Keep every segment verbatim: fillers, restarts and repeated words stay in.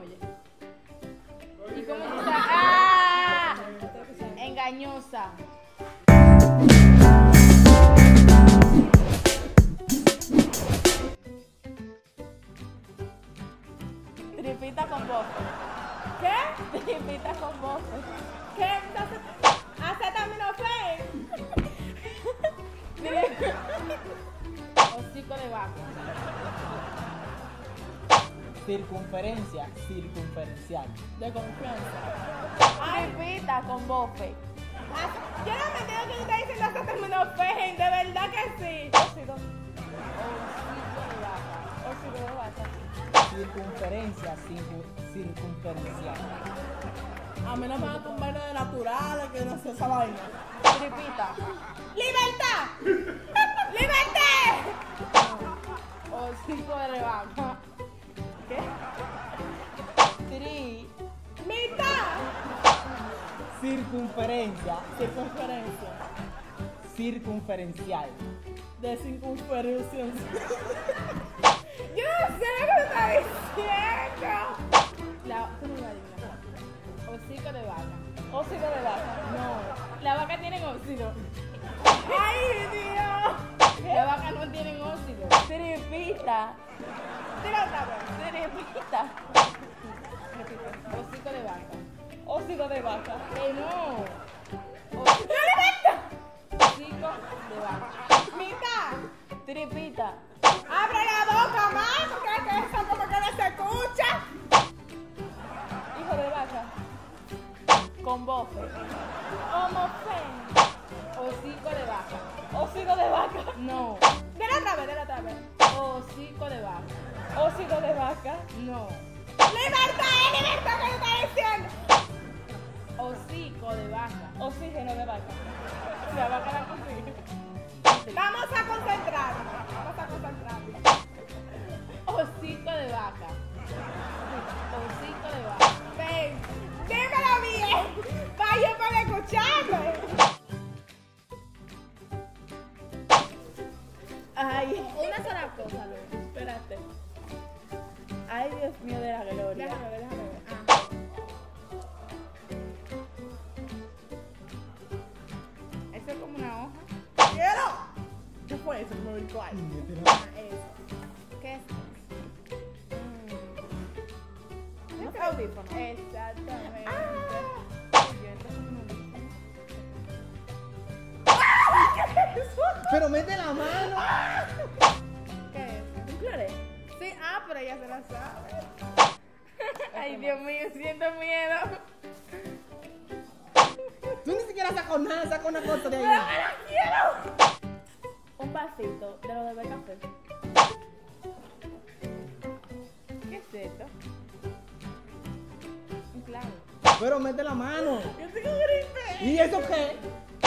oye. ¿Y cómo tú sabes? ¡Ah! Engañosa. Tripita con bofe. ¿Qué? Tripita con bofe. ¿Qué? Entonces, acetaminofén. Hocico de vaca. Circunferencia circunferencial. De confianza. Tripita con bofe. Yo no me entiendo que tú estás diciendo acetaminofén. De verdad que sí. Hocico de vaca. Hocico de vaca. Circunferencia circun- circunferencial. A mí no me van a tumbar de naturales, que no sé esa vaina. Tripita. ¡Libertad! ¡Libertad! Hocico de vaca. ¿Qué? Tri. ¡Mitad! Circunferencia Circunferencia. circunferencial. De circunferencia. Yo no sé lo que está diciendo. La, ¿cómo va a decir? Hocico de vaca. Hocico de vaca. No. La vaca tiene óxido. ¡Ay, Dios! La vaca no tiene óxido. Tripita. Tira otra vez. Tripita. Hocico de vaca. Hocico de vaca. Que no. Hocico Hocico de vaca. ¡Mitad! Tripita. ¡Abre la boca, más! Porque es que eso como que no se escucha. Hijo de vaca. Con bofe. Homofén. Hocico de vaca. Hocico de vaca. No. Dela otra vez, dela otra vez. Hocico de vaca. Hocico de vaca. No. ¡Libertad! ¡Es libertad que tú estás diciendo! Hocico de vaca. Oxígeno de vaca. La vaca la consigue. Vamos a concentrarnos. Vamos a concentrarnos. Hocico de vaca. Hocico de vaca. Ven, dímelo bien. Vaya para escucharme. Ay, una sola cosa, Lu. Espérate. Ay, Dios mío de la gloria. Déjame ver, déjame ver. Ah. Eso es como una hoja. ¡Quiero! ¿Qué fue eso? Me ubicó ahí. Ah, eso. ¿Qué es? Mm. ¿No es audífono? Exactamente. Ah. Oye, esto es un audífono. Pero mete la mano. ¿Qué es? ¿Un cloré? Sí, ah, pero ella se la sabe. Ay, Dios mío, siento miedo. Tú ni siquiera sacas nada, sacas una cosa de ¡Pero ahí. me la quiero! Un vasito de lo de beber café. ¿Qué es esto? Un clavo. Pero mete la mano. Yo tengo gripe. ¿Y eso qué?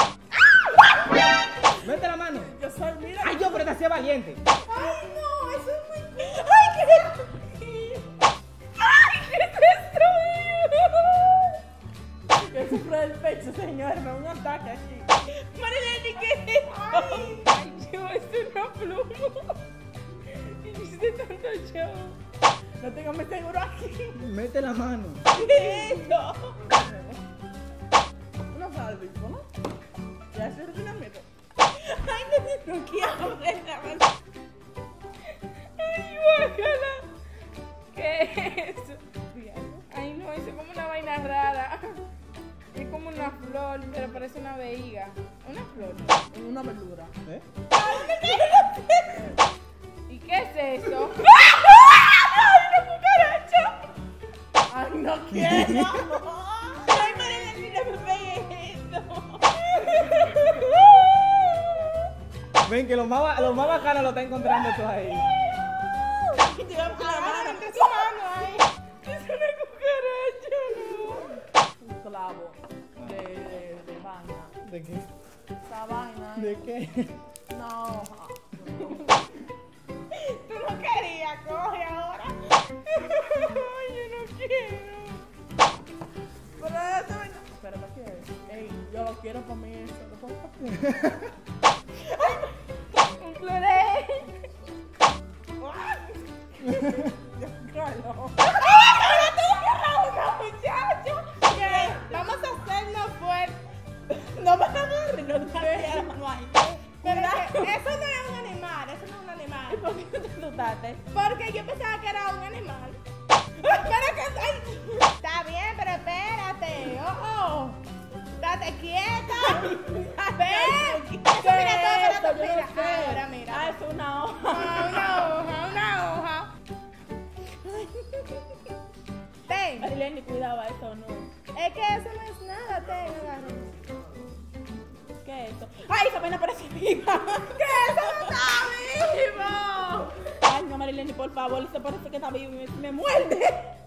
Mete la mano. Yo soy, mira. Ay, yo, pero te hacía valiente. Ay, no, eso es muy. ¡Ay, qué! ¡Ay, qué destruido! Yo sufro del pecho, señor. Me da un ataque aquí. Marilene, ¿qué es esto? Ay. Ay, yo, es una pluma. Hiciste tanto show. No tengo mi seguro aquí. Mete la mano. ¿Qué es esto? Unos audífonos. Ya es ordenamiento. Ay, no, no quiero ver la verdad. Ay, guácala. ¿Qué es eso? Ay, no, eso es como una vaina rara. Es como una flor, pero parece una vejiga. Una flor. Una verdura. ¿Eh? ¿Y qué es eso? ¡Ay, una cucaracha! ¡Ay, no quiero! ¡Ay, Marilena, no me pegues esto! Ven, que lo más, lo más bacano lo está encontrando tú ahí. Y te vamos a la mano. ¡Agárrate su mano ahí! Es una cucaracha, ¿no? Un clavo de, de, de vaina. ¿De qué? Esa vaina. ¿De qué? No. Tú no querías, coge ahora. Ay, yo no quiero. Pero esa vaina. Pero ¿para qué? Ey, yo lo quiero para mí eso. ¿Lo puedo hacer? Un cloré. Yo quiero. ¡Ay, Ten. Marilene, cuidado, eso no. Es que eso no es nada, ten, agarra. ¿Qué es eso? ¡Ay, esa vaina parece viva! ¿Qué? ¡Eso no está vivo! Ay, no, Marilene, por favor, se parece que está vivo y me, me muerde.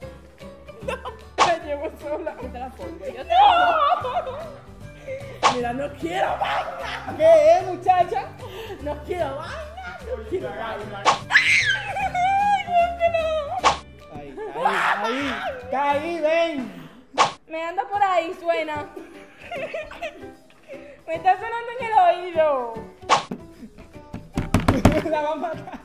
La llevo sola. Yo te la pongo, yo te ¡No! Mira, no quiero vaina. ¿Qué es, muchacha? No quiero vaina. No quiero vaina. Ahí, ahí, ahí. Caí, ven. Me anda por ahí, suena. Me está sonando en el oído. La va a matar.